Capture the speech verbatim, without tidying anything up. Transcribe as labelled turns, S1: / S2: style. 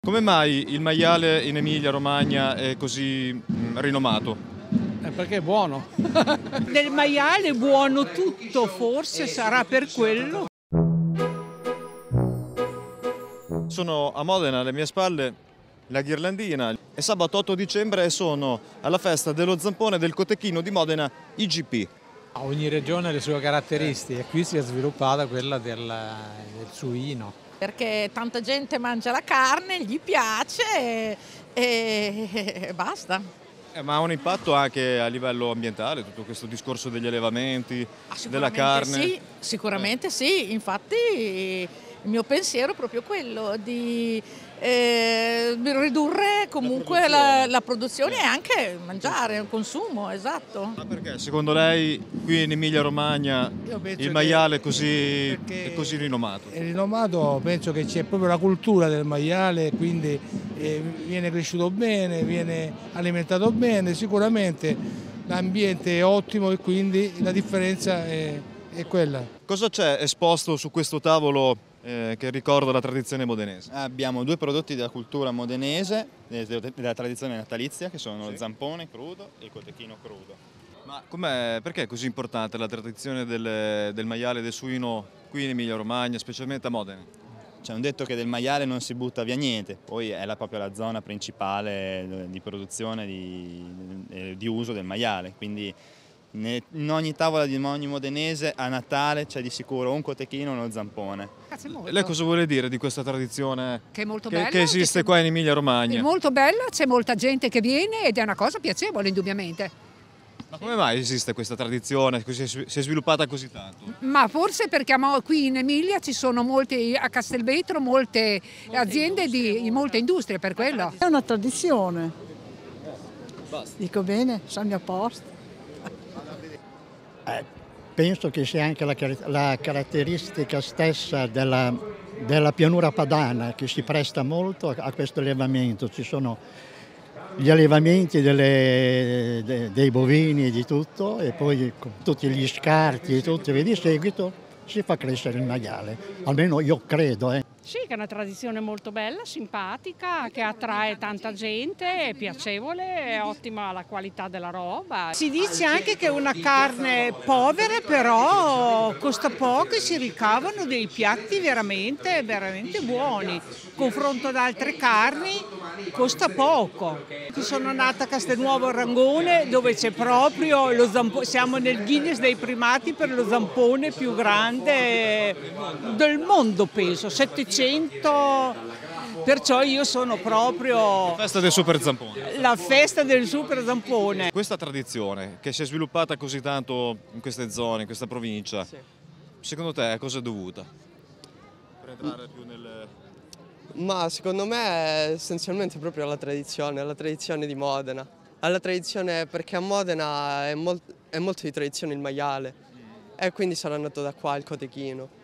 S1: Come mai il maiale in Emilia-Romagna è così mm, rinomato?
S2: Eh, perché è buono.
S3: Del maiale buono tutto, forse sarà per quello.
S1: Sono a Modena, alle mie spalle, la ghirlandina. È sabato otto dicembre e sono alla festa dello zampone e del cotechino di Modena I G P.
S2: Ogni regione ha le sue caratteristiche e qui si è sviluppata quella del, del suino.
S4: Perché tanta gente mangia la carne, gli piace e, e basta.
S1: Eh, ma ha un impatto anche a livello ambientale, tutto questo discorso degli allevamenti,
S4: Ah,
S1: della carne?
S4: Sì, sicuramente sì, infatti il mio pensiero è proprio quello di eh, ridurre comunque la, la produzione e anche mangiare, il consumo, esatto.
S1: Ma perché secondo lei qui in Emilia-Romagna il maiale è così, è così rinomato?
S5: È rinomato, penso che c'è proprio la cultura del maiale, quindi eh, viene cresciuto bene, viene alimentato bene, sicuramente l'ambiente è ottimo e quindi la differenza è, è quella.
S1: Cosa c'è esposto su questo tavolo eh, che ricorda la tradizione modenese?
S6: Abbiamo due prodotti della cultura modenese, della tradizione natalizia, che sono sì. Lo zampone crudo e il cotechino crudo.
S1: Ma com'è, perché è così importante la tradizione del, del maiale e del suino qui in Emilia-Romagna, specialmente a Modena?
S6: C'è un detto che del maiale non si butta via niente, poi è la, proprio la zona principale di produzione, di, di uso del maiale, quindi in ogni tavola di ogni modenese a Natale c'è di sicuro un cotechino o uno zampone.
S1: Lei cosa vuole dire di questa tradizione
S7: che, è molto
S1: che,
S7: bella,
S1: che esiste
S7: che
S1: qua in Emilia-Romagna?
S7: È molto bella, c'è molta gente che viene ed è una cosa piacevole indubbiamente.
S1: Ma come mai esiste questa tradizione, si è sviluppata così tanto?
S7: Ma forse perché qui in Emilia ci sono molte, a Castelvetro, molte, molte aziende industrie, di molte industrie, per quello.
S8: È una tradizione. Basta. Dico bene, sono a posto.
S9: Eh, penso che sia anche la, la caratteristica stessa della, della pianura padana che si presta molto a, a questo allevamento. Ci sono gli allevamenti delle, de, dei bovini e di tutto, e poi con tutti gli scarti e tutto, e di seguito si fa crescere il maiale, almeno io credo. Eh.
S10: Sì, che è una tradizione molto bella, simpatica, che attrae tanta gente, è piacevole, è ottima la qualità della roba.
S3: Si dice anche che è una carne povera, però costa poco e si ricavano dei piatti veramente, veramente buoni. Confronto ad altre carni costa poco. Sono nata a Castelnuovo Rangone, dove c'è proprio lo zampone, siamo nel Guinness dei primati per lo zampone più grande del mondo, penso, settecento. Perciò io sono proprio...
S1: La festa del super zampone.
S3: La festa del super zampone.
S1: Questa tradizione che si è sviluppata così tanto in queste zone, in questa provincia, sì. Secondo te a cosa è dovuta? Per entrare più nel...
S11: Ma secondo me è essenzialmente proprio alla tradizione, alla tradizione di Modena. Alla tradizione perché a Modena è, molt- è molto di tradizione il maiale e quindi sarà nato da qua il cotechino.